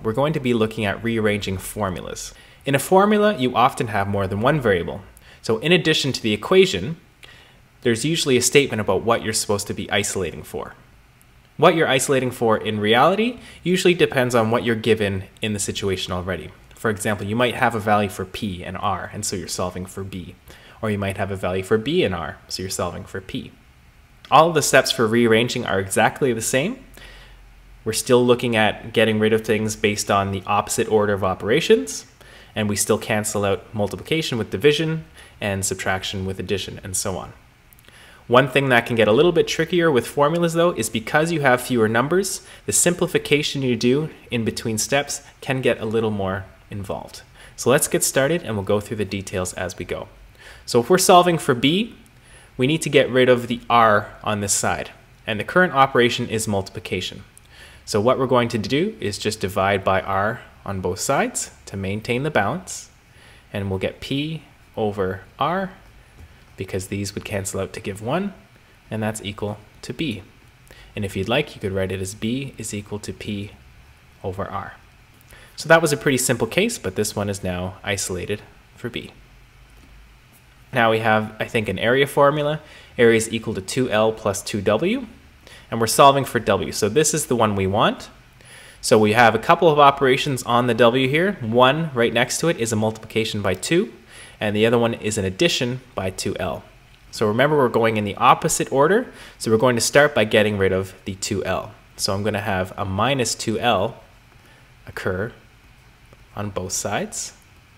we're going to be looking at rearranging formulas. In a formula, you often have more than one variable. So in addition to the equation, there's usually a statement about what you're supposed to be isolating for. What you're isolating for in reality usually depends on what you're given in the situation already. For example, you might have a value for P and R, and so you're solving for B. Or you might have a value for B and R, so you're solving for P. All of the steps for rearranging are exactly the same. We're still looking at getting rid of things based on the opposite order of operations, and we still cancel out multiplication with division and subtraction with addition, and so on. One thing that can get a little bit trickier with formulas though is because you have fewer numbers, the simplification you do in between steps can get a little more involved. So let's get started and we'll go through the details as we go. So if we're solving for B, we need to get rid of the R on this side, and the current operation is multiplication. So what we're going to do is just divide by R on both sides to maintain the balance, and we'll get P over R, because these would cancel out to give 1, and that's equal to B. And if you'd like, you could write it as B is equal to P over R. So that was a pretty simple case, but this one is now isolated for B. Now we have, I think, an area formula. Area is equal to 2L plus 2W, and we're solving for W. So this is the one we want. So we have a couple of operations on the W here. One right next to it is a multiplication by 2. And the other one is an addition by 2L. So remember, we're going in the opposite order, so we're going to start by getting rid of the 2L. So I'm going to have a minus 2L occur on both sides.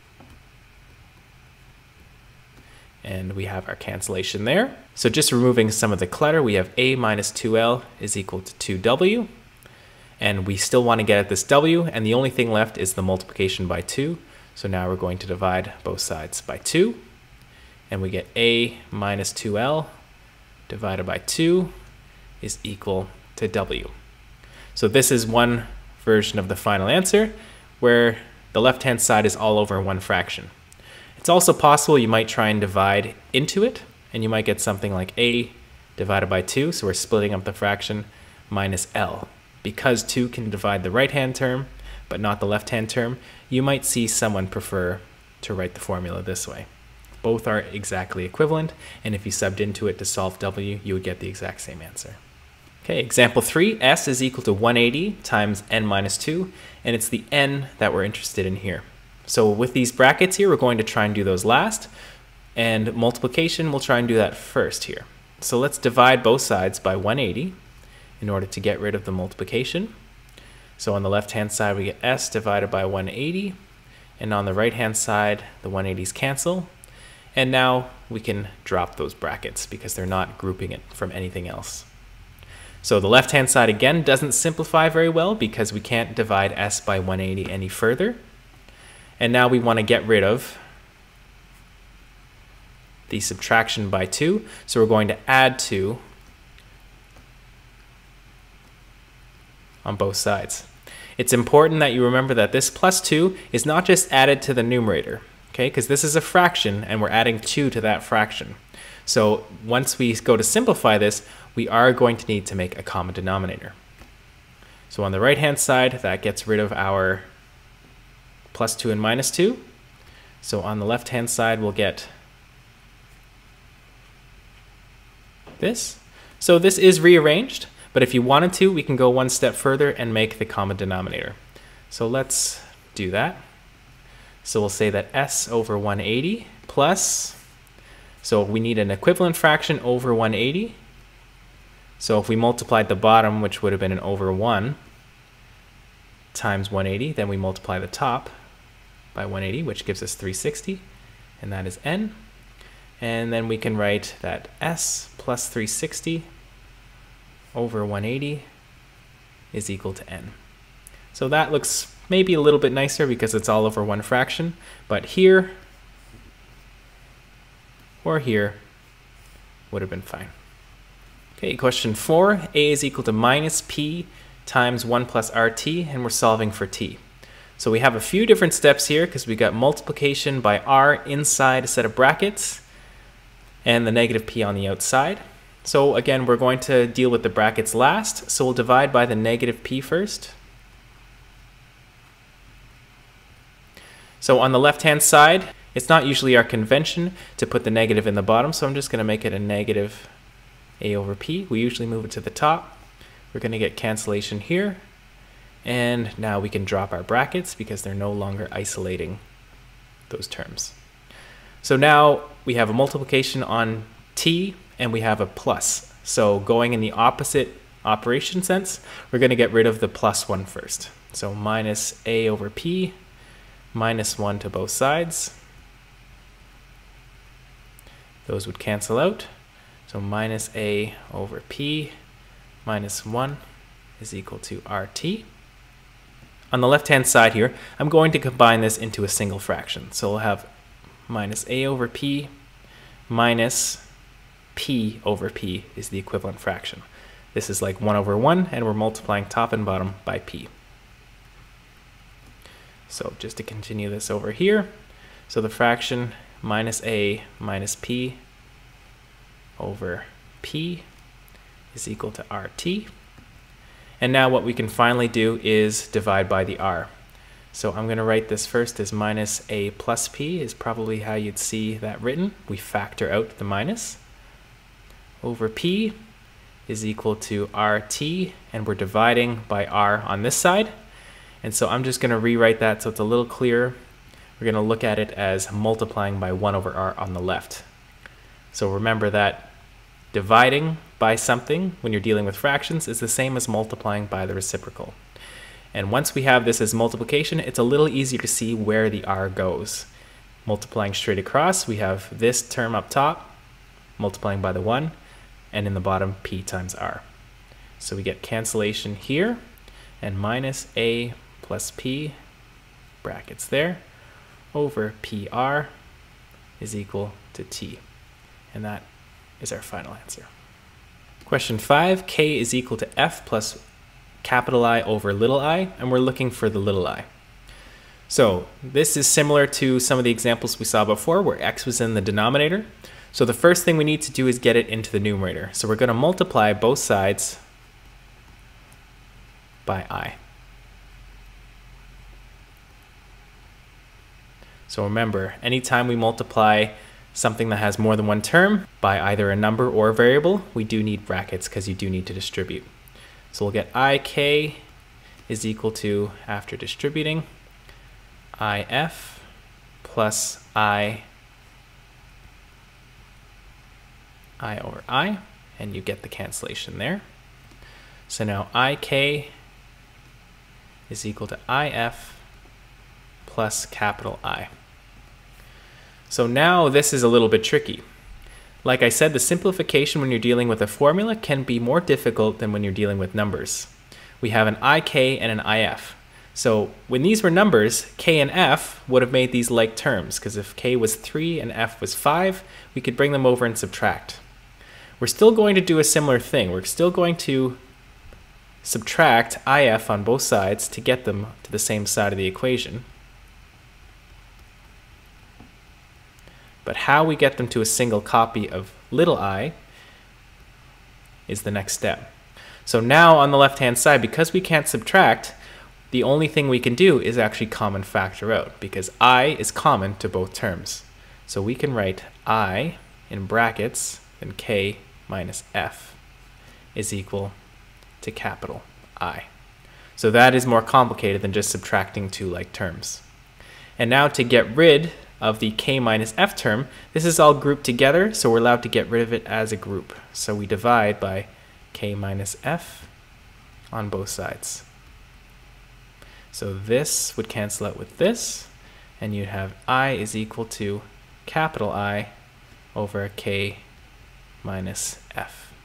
And we have our cancellation there. So just removing some of the clutter, we have A minus 2L is equal to 2W. And we still want to get at this W, and the only thing left is the multiplication by 2. So now we're going to divide both sides by 2, and we get A minus 2L divided by 2 is equal to W. So this is one version of the final answer where the left-hand side is all over one fraction. It's also possible you might try and divide into it, and you might get something like A divided by 2, so we're splitting up the fraction, minus L. Because 2 can divide the right-hand term, but not the left-hand term, you might see someone prefer to write the formula this way. Both are exactly equivalent, and if you subbed into it to solve W, you would get the exact same answer. Okay, example 3, S is equal to 180 times n minus 2, and it's the n that we're interested in here. So with these brackets here, we're going to try and do those last, and multiplication, we'll try and do that first here. So let's divide both sides by 180 in order to get rid of the multiplication. So on the left-hand side, we get S divided by 180, and on the right-hand side, the 180s cancel. And now we can drop those brackets because they're not grouping it from anything else. So the left-hand side, again, doesn't simplify very well because we can't divide S by 180 any further. And now we want to get rid of the subtraction by 2, so we're going to add 2 on both sides. It's important that you remember that this plus 2 is not just added to the numerator, okay? Because this is a fraction and we're adding 2 to that fraction. So once we go to simplify this, we are going to need to make a common denominator. So on the right-hand side, that gets rid of our plus 2 and minus 2. So on the left-hand side, we'll get this. So this is rearranged. But if you wanted to, we can go one step further and make the common denominator. So let's do that. So we'll say that S over 180 plus, so we need an equivalent fraction over 180. So if we multiplied the bottom, which would have been an over 1, times 180, then we multiply the top by 180, which gives us 360, and that is n. And then we can write that S plus 360 over 180 is equal to n. So that looks maybe a little bit nicer because it's all over one fraction, but here or here would have been fine. Okay, question 4, A is equal to minus P times 1 plus RT, and we're solving for T. So we have a few different steps here because we got multiplication by R inside a set of brackets and the negative P on the outside. So again, we're going to deal with the brackets last. So we'll divide by the negative P first. So on the left-hand side, it's not usually our convention to put the negative in the bottom, so I'm just going to make it a negative a over p. We usually move it to the top. We're going to get cancellation here. And now we can drop our brackets because they're no longer isolating those terms. So now we have a multiplication on t and we have a plus. So going in the opposite operation sense, we're going to get rid of the plus one first. So minus a over p minus 1 to both sides. Those would cancel out. So minus a over p minus 1 is equal to RT. On the left-hand side here, I'm going to combine this into a single fraction. So we'll have minus a over p minus p over p is the equivalent fraction. This is like 1 over 1, and we're multiplying top and bottom by p. So just to continue this over here, so the fraction minus a minus p over p is equal to RT. And now what we can finally do is divide by the r. So I'm going to write this first as minus a plus p is probably how you'd see that written. We factor out the minus. Over p is equal to RT, and we're dividing by r on this side. And so I'm just going to rewrite that so it's a little clearer. We're going to look at it as multiplying by 1 over r on the left. So remember that dividing by something when you're dealing with fractions is the same as multiplying by the reciprocal. And once we have this as multiplication, it's a little easier to see where the r goes. Multiplying straight across, we have this term up top, multiplying by the 1, and in the bottom, p times r. So we get cancellation here, and minus a plus p, brackets there, over pr is equal to t. And that is our final answer. Question 5, k is equal to f plus capital I over little I, and we're looking for the little I. So this is similar to some of the examples we saw before where x was in the denominator. So the first thing we need to do is get it into the numerator. So we're going to multiply both sides by I. So remember, anytime we multiply something that has more than one term by either a number or a variable, we do need brackets because you do need to distribute. So we'll get ik is equal to, after distributing, if plus I over I, and you get the cancellation there. So now ik is equal to if plus capital I. So now this is a little bit tricky. Like I said, the simplification when you're dealing with a formula can be more difficult than when you're dealing with numbers. We have an ik and an if. So when these were numbers, k and f would have made these like terms, because if k was 3 and f was 5, we could bring them over and subtract. We're still going to do a similar thing. We're still going to subtract if on both sides to get them to the same side of the equation. But how we get them to a single copy of little I is the next step. So now on the left-hand side, because we can't subtract, the only thing we can do is actually common factor out, because I is common to both terms. So we can write I in brackets, then k minus f is equal to capital I. So that is more complicated than just subtracting two like terms. And now to get rid of the k minus f term, this is all grouped together, so we're allowed to get rid of it as a group. So we divide by k minus f on both sides. So this would cancel out with this, and you'd have I is equal to capital I over k minus f.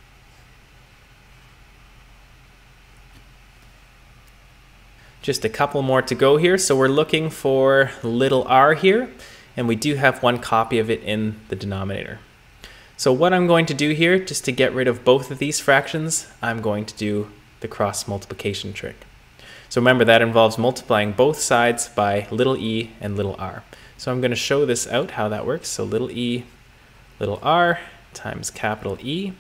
Just a couple more to go here. So we're looking for little r here, and we do have one copy of it in the denominator. So what I'm going to do here, just to get rid of both of these fractions, I'm going to do the cross multiplication trick. So remember, that involves multiplying both sides by little e and little r. So I'm going to show this out, how that works. So little e, little r times capital E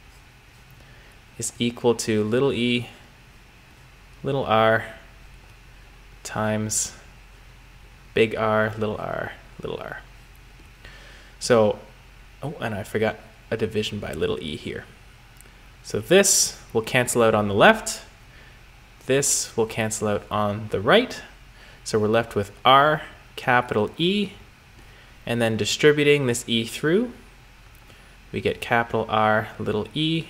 is equal to little e, little r times big R, little r, little r. So, oh, and I forgot a division by little e here. So this will cancel out on the left. This will cancel out on the right. So we're left with R, capital E, and then distributing this E through, we get capital R, little e,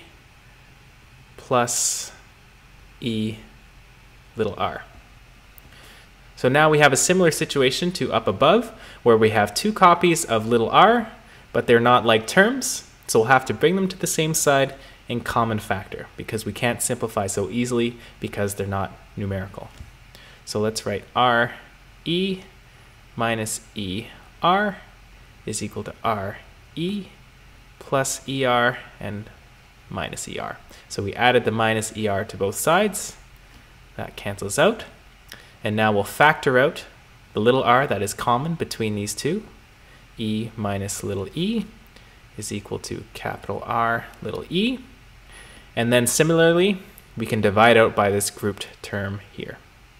plus E, little r. So now we have a similar situation to up above, where we have two copies of little r, but they're not like terms, so we'll have to bring them to the same side in common factor, because we can't simplify so easily because they're not numerical. So let's write R E minus E R is equal to R E plus ER and minus ER. So we added the minus ER to both sides. That cancels out. And now we'll factor out the little r that is common between these two. E minus little e is equal to capital R, little e. And then similarly, we can divide out by this grouped term here.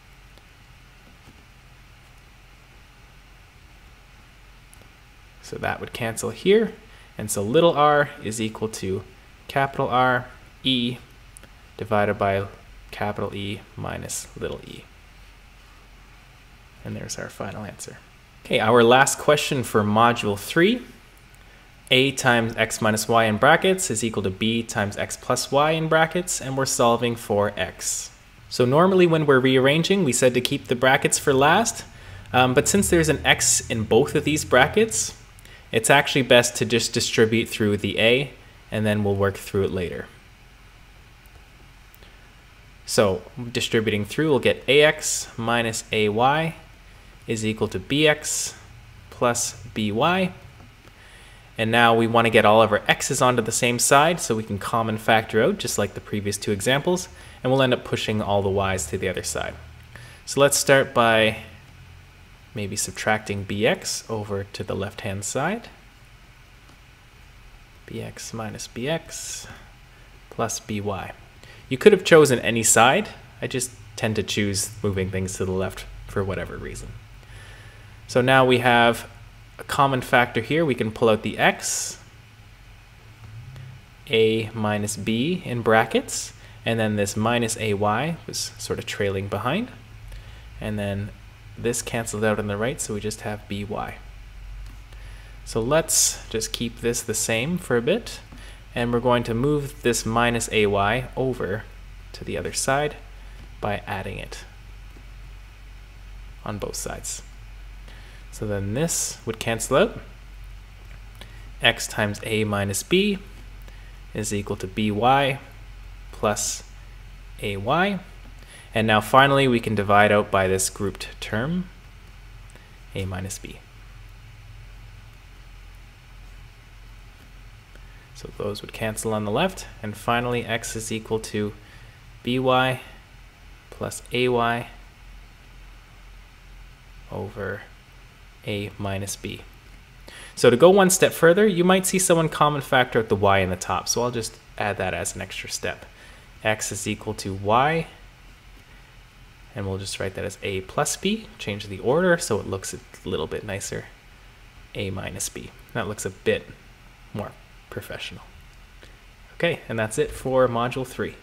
So that would cancel here. And so little r is equal to capital R, E, divided by capital E minus little e. And there's our final answer. Okay, our last question for module 3. A times x minus y in brackets is equal to b times x plus y in brackets, and we're solving for x. So normally when we're rearranging, we said to keep the brackets for last, but since there's an x in both of these brackets, it's actually best to just distribute through the a, and then we'll work through it later. So distributing through, we'll get ax minus ay is equal to bx plus by. And now we want to get all of our x's onto the same side so we can common factor out, just like the previous two examples, and we'll end up pushing all the y's to the other side. So let's start by maybe subtracting bx over to the left-hand side. Bx minus bx plus by. You could have chosen any side. I just tend to choose moving things to the left for whatever reason. So now we have a common factor here. We can pull out the x, a minus b in brackets, and then this minus ay was sort of trailing behind. And then this cancels out on the right, so we just have by. So let's just keep this the same for a bit, and we're going to move this minus ay over to the other side by adding it on both sides. So then this would cancel out. X times a minus b is equal to by plus ay. And now finally we can divide out by this grouped term, a minus b. So those would cancel on the left, and finally x is equal to by plus ay over a minus b. So to go one step further, you might see someone common factor out the y in the top, so I'll just add that as an extra step. X is equal to y, and we'll just write that as a plus b, change the order so it looks a little bit nicer, a minus b. That looks a bit more professional. Okay, and that's it for module 3.